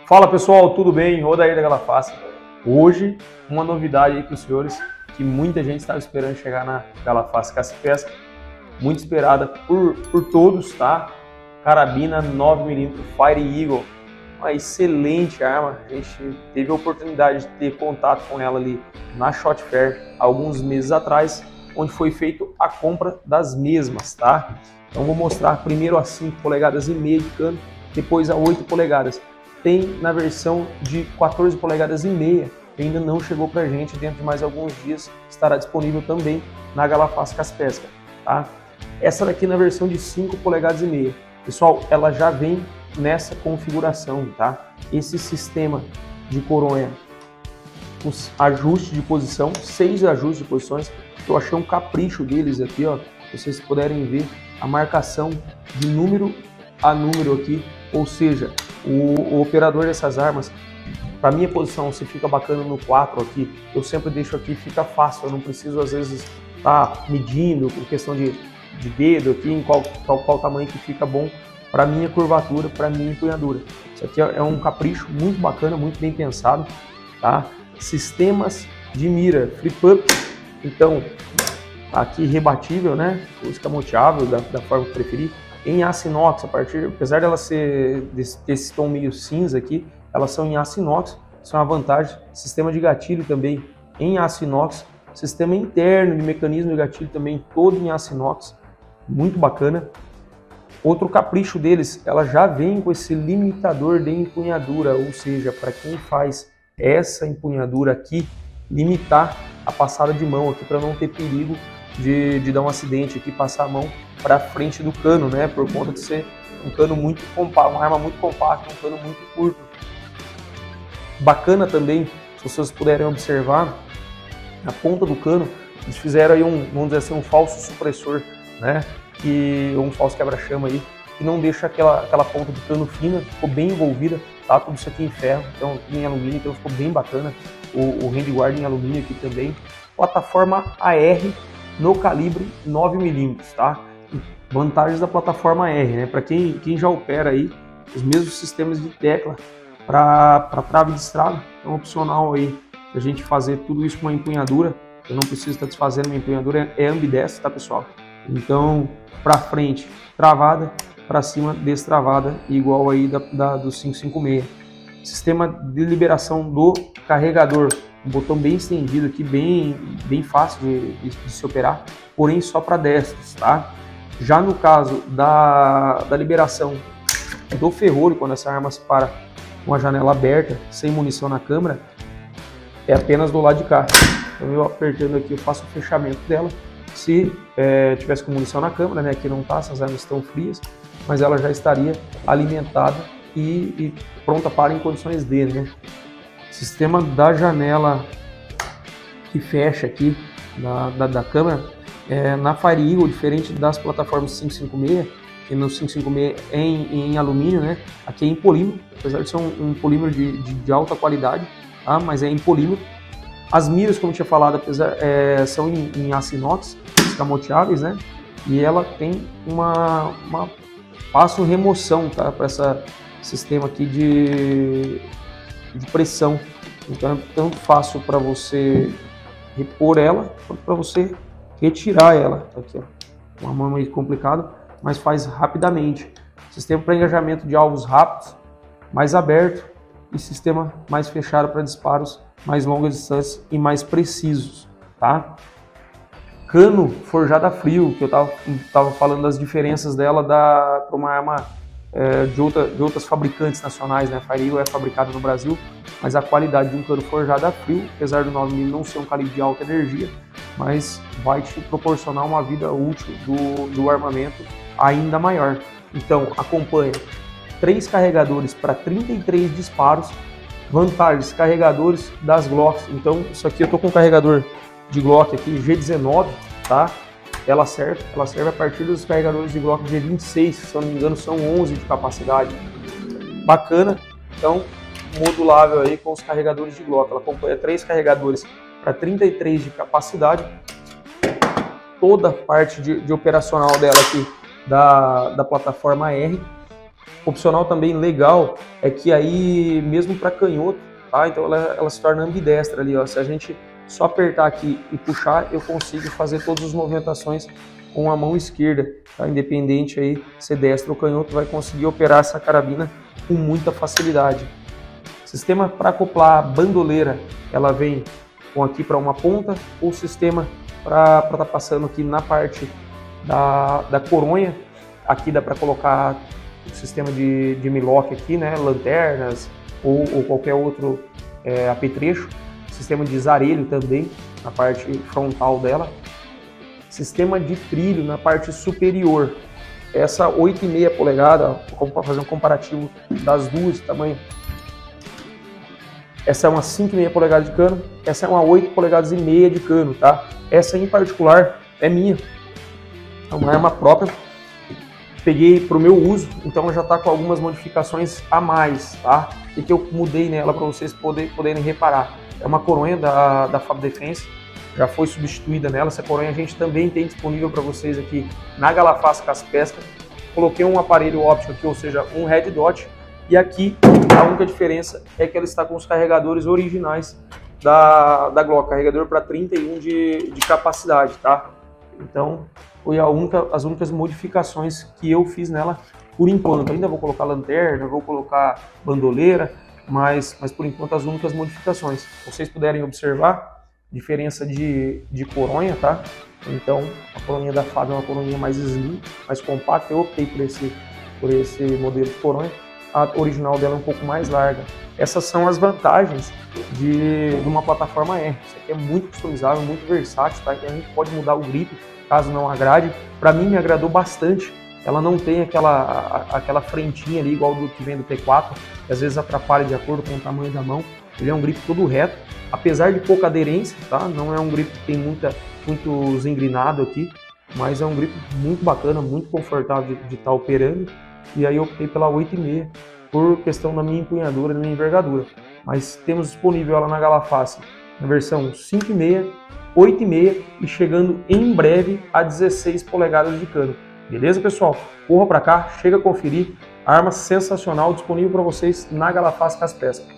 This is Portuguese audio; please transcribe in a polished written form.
Fala pessoal, tudo bem? Odair da Galafasc. Hoje, uma novidade aí para os senhores que muita gente estava esperando chegar na Galafasc Caça e Pesca, muito esperada por todos, tá? Carabina 9mm Fire Eagle, uma excelente arma. A gente teve a oportunidade de ter contato com ela ali na Shot Fair alguns meses atrás, onde foi feita a compra das mesmas, tá? Então vou mostrar primeiro a 5,5 polegadas de cano, depois a 8 polegadas. Tem na versão de 14,5 polegadas, que ainda não chegou pra gente, dentro de mais alguns dias estará disponível também na Galafasc Caça e Pesca, tá? Essa daqui na versão de 5,5 polegadas. Pessoal, ela já vem nessa configuração, tá? Esse sistema de coronha, os ajustes de posição, 6 ajustes de posições, eu achei um capricho deles aqui, ó. Se vocês puderem ver a marcação de número a número aqui, ou seja, o operador dessas armas, para minha posição, se fica bacana no 4 aqui, eu sempre deixo aqui, fica fácil, eu não preciso às vezes estar medindo por questão de dedo aqui, em qual tamanho que fica bom para minha curvatura, para minha empunhadura. Isso aqui é um capricho muito bacana, muito bem pensado, tá? Sistemas de mira flip up, então aqui rebatível, né? Escamoteável da forma que preferir. Em aço inox, apesar dela ser desse tom meio cinza aqui, elas são em aço inox, isso é uma vantagem. Sistema de gatilho também em aço inox, sistema interno de mecanismo de gatilho também todo em aço inox, muito bacana. Outro capricho deles, ela já vem com esse limitador de empunhadura, ou seja, para quem faz essa empunhadura aqui, limitar a passada de mão aqui para não ter perigo de dar um acidente aqui, passar a mão para frente do cano, né? Por conta de ser um cano muito compacto, uma arma muito compacta, um cano muito curto. Bacana também, se vocês puderem observar, na ponta do cano, eles fizeram aí vamos dizer assim, um falso supressor, né? Um falso quebra-chama aí, que não deixa aquela ponta do cano fina, ficou bem envolvida, tá? Tudo isso aqui em ferro, então em alumínio, então ficou bem bacana. O handguard em alumínio aqui também. Plataforma AR no calibre 9mm, tá? Vantagens da plataforma AR, né? Para quem já opera aí, os mesmos sistemas de tecla para trave de estrada, é um opcional aí a gente fazer tudo isso com uma empunhadura. Eu não preciso estar desfazendo uma empunhadura, é ambidestro, tá pessoal? Então, para frente travada, para cima destravada, igual aí do 556. Sistema de liberação do carregador, um botão bem estendido aqui, bem fácil de se operar, porém só para destros, tá? Já no caso da liberação do ferrolho, quando essa arma se para com a janela aberta, sem munição na câmera, é apenas do lado de cá. Então eu apertando aqui, eu faço o fechamento dela. Se tivesse com munição na câmera, né, aqui não tá, essas armas estão frias, mas ela já estaria alimentada e pronta para em condições D, né? Sistema da janela que fecha aqui da câmera, na Fire Eagle, diferente das plataformas 556, que no 556 é em alumínio, né? Aqui é em polímero, apesar de ser um polímero de alta qualidade, tá? Mas é em polímero. As miras, como eu tinha falado, são em aço inox, escamoteáveis, né? E ela tem uma fácil remoção, tá? Para esse sistema aqui de pressão. Então é tanto fácil para você repor ela, quanto para você retirar ela. Aqui, ó, uma mão meio complicada, mas faz rapidamente. Sistema para engajamento de alvos rápidos, mais aberto, e sistema mais fechado para disparos mais longas distâncias e mais precisos, tá? Cano forjado a frio, que eu tava falando das diferenças dela para uma arma de outras fabricantes nacionais, né? Fire Eagle é fabricada no Brasil, mas a qualidade de um cano forjado a frio, apesar do 9mm não ser um calibre de alta energia, mas vai te proporcionar uma vida útil do armamento ainda maior. Então acompanha 3 carregadores para 33 disparos. Vantagens, carregadores das Glocks. Então isso aqui eu tô com um carregador de Glock aqui G19, tá? Ela serve a partir dos carregadores de Glock G26, se eu não me engano são 11 de capacidade. Bacana, então modulável aí com os carregadores de Glock. Ela acompanha 3 carregadores para 33 de capacidade. Toda a parte de operacional dela aqui da plataforma R. Opcional também legal é que aí, mesmo para canhoto, tá? Então ela se torna ambidestra ali, ó. Se a gente só apertar aqui e puxar, eu consigo fazer todas as movimentações com a mão esquerda, tá? Independente aí se destro ou canhoto, vai conseguir operar essa carabina com muita facilidade. Sistema para acoplar a bandoleira, ela vem com aqui para uma ponta, ou sistema para estar passando aqui na parte da coronha. Aqui dá para colocar o sistema de millock aqui, né? Lanternas ou qualquer outro apetrecho. Sistema de zarelho também na parte frontal dela. Sistema de trilho na parte superior. Essa 8,5 polegada, para fazer um comparativo das duas tamanho. Essa é uma 5,5 polegadas de cano, essa é uma 8,5 polegadas de cano, tá? Essa em particular é minha, é uma arma própria, peguei para o meu uso, então já está com algumas modificações a mais, tá? E que eu mudei nela para vocês poderem reparar. É uma coronha da Fab Defense, já foi substituída nela. Essa coronha a gente também tem disponível para vocês aqui na Galafaz Caspesca. Coloquei um aparelho óptico aqui, ou seja, um Red Dot, e aqui a única diferença é que ela está com os carregadores originais da Glock, carregador para 31 de capacidade, tá? Então, foi as únicas modificações que eu fiz nela por enquanto. Ainda vou colocar lanterna, vou colocar bandoleira, mas por enquanto as únicas modificações. Se vocês puderem observar, diferença de coronha, tá? Então, a coronha da Fab é uma coronha mais slim, mais compacta. Eu optei por esse modelo de coronha. A original dela é um pouco mais larga. Essas são as vantagens de uma plataforma R. Isso aqui é muito customizável, muito versátil, tá? Então a gente pode mudar o grip caso não agrade. Para mim me agradou bastante. Ela não tem aquela frentinha ali igual do que vem do T4, que às vezes atrapalha de acordo com o tamanho da mão. Ele é um grip todo reto, apesar de pouca aderência, tá? Não é um grip que tem muito zengrinado aqui, mas é um grip muito bacana, muito confortável de estar operando. E aí eu optei pela 8,5 por questão da minha empunhadura, da minha envergadura. Mas temos disponível ela na Galafaz na versão 5,5, 8,5 e chegando em breve a 16 polegadas de cano. Beleza, pessoal? Corra para cá, chega a conferir. Arma sensacional disponível para vocês na Galafaz Caspesca.